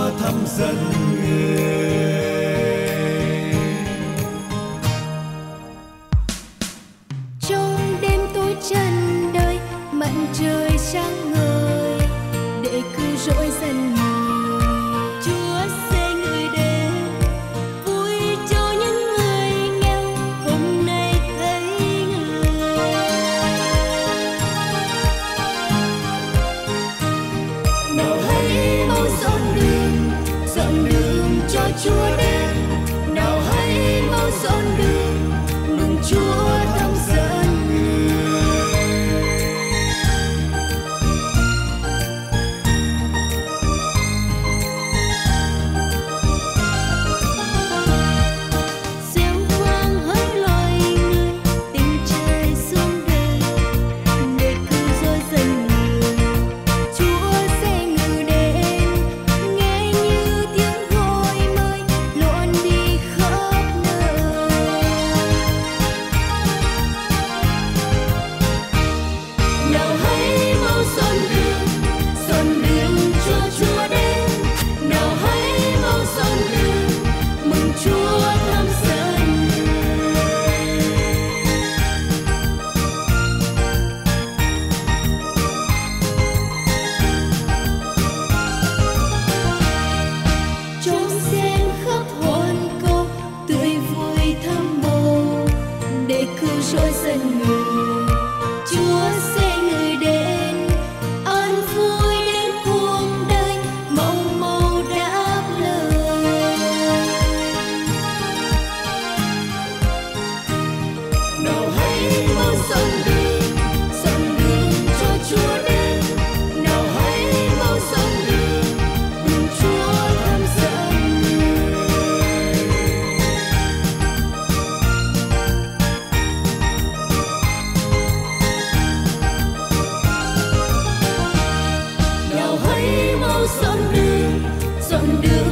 thăm dân người. Trong đêm tối trần đời, mặt trời sáng ngời để cứu rỗi dân người. Chúa sẽ người đến vui cho những người nghèo hôm nay thấy người. Nào hãy mau dọn đường cho Chúa đến. Nào hãy mau dọn đường mừng Chúa thăm dân người. Gieo vang hỡi loài người, tình trời xuống đời để cứu rỗi dân người. Chúa sẽ ngự đến, nghe như tiếng gọi mới loan đi khắp nơi. Nào hãy mau dọn đường cho Chúa đến. Nào hãy mau dọn đường mừng Chúa thăm dân người. Trống sen khắp hòn câu tươi vui thắm màu để cứu rỗi dân người. Chúa sẽ người đến, an vui đến cuộc đời, mong màu đáp lời. Nào hãy mau dọn đường cho Chúa đến. Nào hãy mau dọn đường mừng Chúa thăm dân người. Nào hãy mau dọn đường